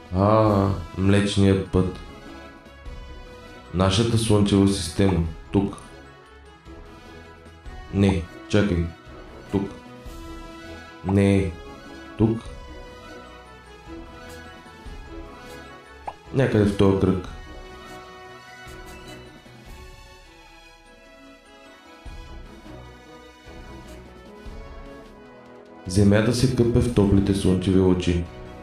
Млечният път. Нашата слънчева система. Тук. Не, чакай. Тук. Не, тук. Някъде в този кръг. Земята се къпе в топлите слънчеви лъчи.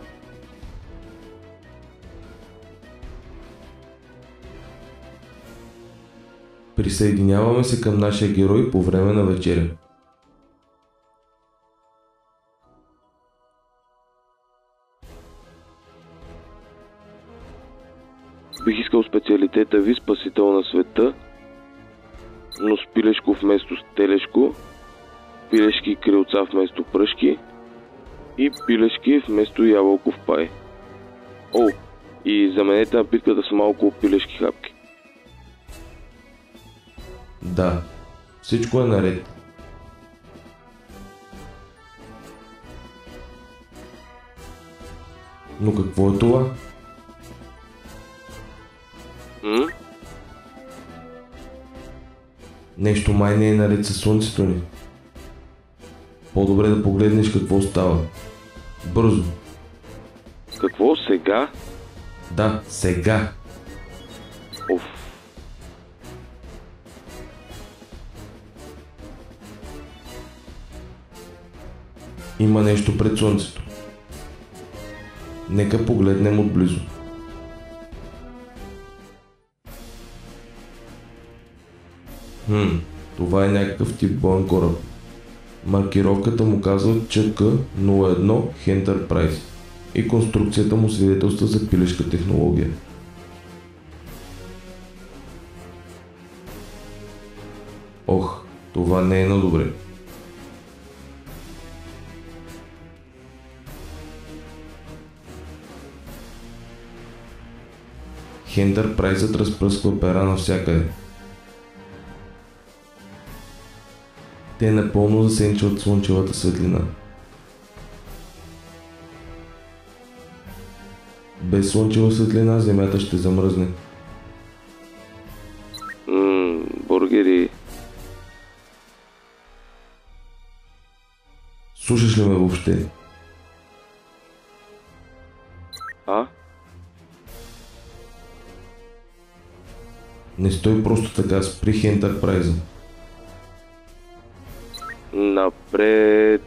Присъединяваме се към нашия герой по време на вечеря. Бих искал специалитета ви спасител на света, но с пилешко вместо с телешко, пилешки крилца вместо пръшки и пилешки вместо ябълков пай. О, и заменете напитката с малко пилешки хапки. Да, всичко е наред. Но какво е това? Нещо май не е наред със слънцето ни. По-добре да погледнеш какво става. Бързо. Какво сега? Да, сега. Оф. Има нещо пред слънцето. Нека погледнем отблизо. Това е някакъв тип боен кораб. Маркировката му казва ЧК-01 Enterprise и конструкцията му свидетелства за пилешка технология. Ох, това не е на-добре. Enterprise-ът разпръсква пера навсякъде. Те напълно засенчват слънчевата светлина. Без слънчева светлина Земята ще замръзне. Бургери. Слушаш ли ме въобще? Не стой просто така, спри Enterprise. Напред.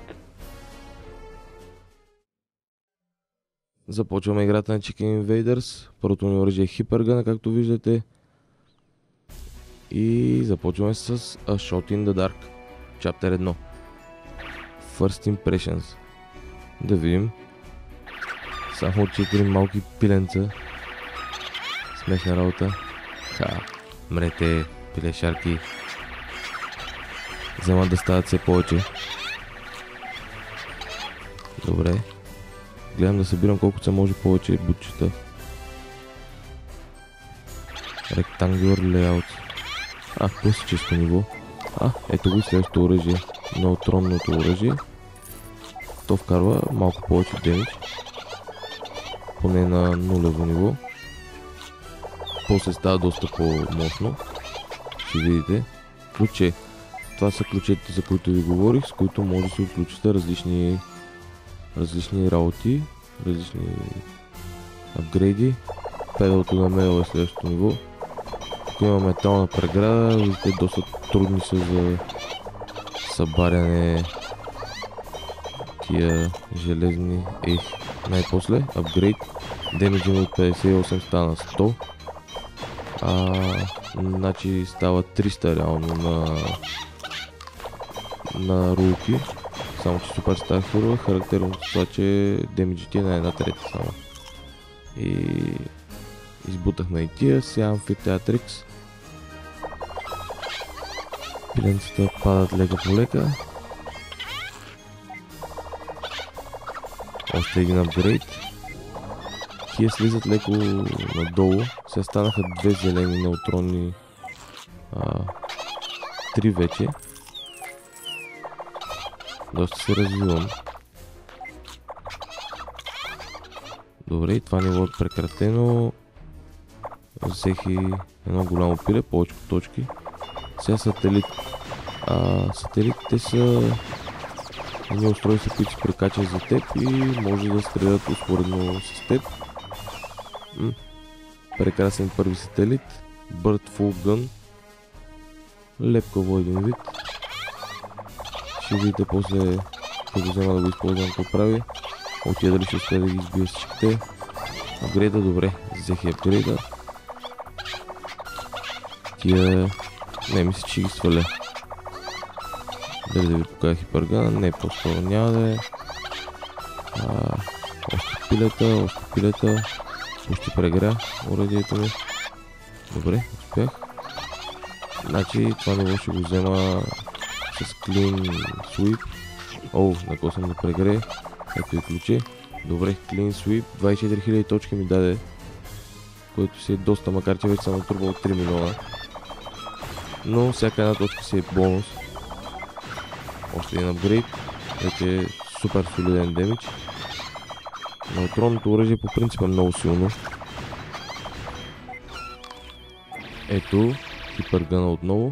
Започваме играта на Chicken Invaders. Първото ни оръжие е Hypergun, както виждате. И започваме с A Shot in the Dark. Chapter 1. First Impressions. Да видим. Само 4 малки пиленца. Смешна работа. Мрете, пилешарки. Вземат да стават все повече. Добре. Гледам да събирам колкото се може повече бутчета. Rectangular layout. Класическо ниво. Ето го и следващото оръжие. Неутронното оръжие. То вкарва малко повече демидж. Поне на нулево ниво. После става доста по-мощно. Ще видите. Ключе. Това са ключетите, за които ви говорих, с които може да се отключите различни работи, различни апгрейди. Педалото на мейл е следващото ниво. Тук има метална преграда, виждате доста трудни са за събаряне тия железни. Най-после апгрейд. Демиджа от 58 стана 100. Значи става 300 реално на рулки, само че супер става хурва, характерно това, че демиджът е на 1/3 само. И избутахме и тия, сега Amphitheatrix. Пиленцата падат лека по лека. Още един апгрейд. Тия слизат леко надолу. Сега станаха две зелени неутронни. 3 вече. Доста се развивам. Добре, и това ниво е прекратено. Взех и едно голямо пиле, повече точки. Сега сателит. Сателитите са едни устройства, които се прикачат за теб и може да стрелят успоредно с теб. Прекрасен първи сателит. Bird Full Gun. Лепкаво един вид. Ще видите после, като взема да го използвам, какво прави. Отида дали ще успея да ги избия всичките. Апгрейда, добре. Взех и апгрейда. Тия... Не, мисля, че ги сваля. Дали да ви покажа хипергана? Не, по-скоро няма да е. Още пилета. Почти прегря оръдието ми. Добре, успях. Значи това ниво ще го взема с Clean Sweep. На съм да прегре. Ето и ключи. Добре, Clean Sweep. 24 000 точки ми даде. Което си е доста, макар че вече съм натрупал 3 милиона. Но всяка една точка си е бонус. Още един апгрейд. Вече е супер солиден демидж. Неутронното оръжие по принцип е много силно. Ето, хипергана отново.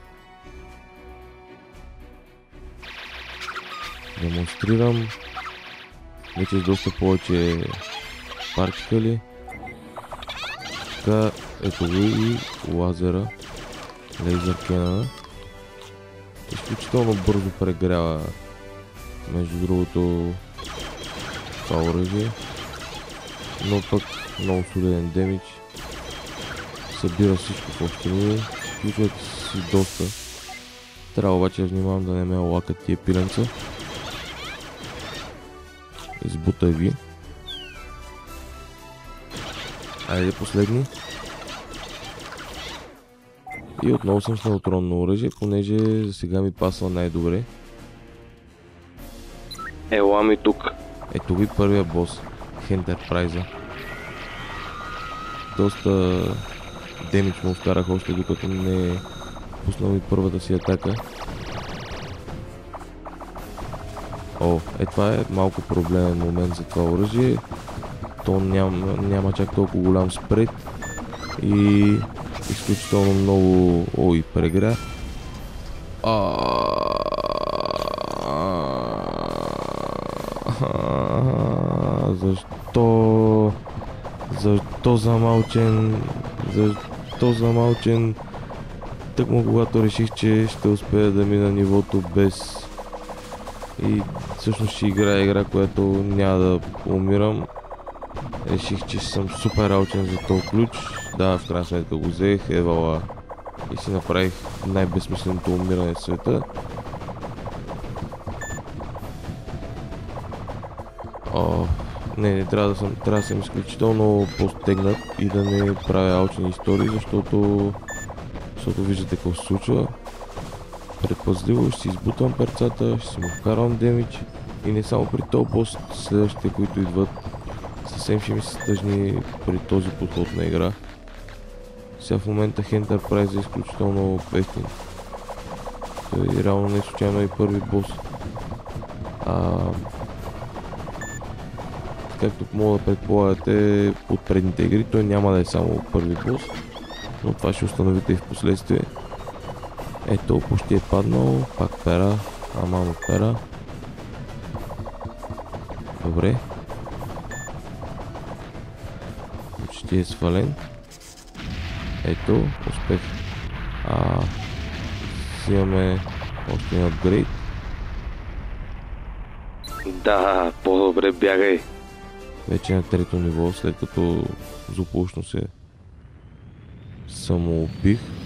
Демонстрирам. Вече с доста повече партикали. Така, ето го и лазера. Лейзер Кенана. Изключително бързо прегрява, между другото, това оръжие. Но пък много солиден демидж. Събира всичко в общини. Ключовете си доста. Трябва обаче да внимавам да не ме лакат тия пиленца. Избутай ги. Айде последни. И отново съм с неутронно оръжие, понеже за сега ми пасва най-добре. Ела ми тук. Ето ви първия бос. Хентерпрайза. Доста демидж му вкарах още докато не пуснал ми първата си атака. Това е малко проблемен момент за това оръжие. То няма чак толкова голям спред и изключително много прегря. Защо замълчен? Тъкмо когато реших, че ще успея да мина нивото без... И всъщност ще играя игра, която няма да умирам. Реших, че съм супер алчен за този ключ. Да, в крайна сметка го взех, евала и си направих най-безсмисленото умиране в света. Не, трябва да съм изключително по-стегнат и да не правя алчени истории, защото виждате какво се случва. Предпазливо ще си избутвам перцата, ще си му вкарвам демидж и не само при този бос, следващите, които идват, съвсем ще ми се тъжни при този подход на игра. Сега в момента Хентерпрайз е изключително ефтин. Той реално не случайно е и първи бос. Както мога да предполагате от предните игри, той няма да е само първи бос, но това ще установите и в последствие. Ето, почти е паднал, пак пера, амано пера. Добре. Почти е свален. Ето, успех. Имаме още един апгрейд. Да, по-добре бягай. Вече на трето ниво, след като злополучно се самоубих.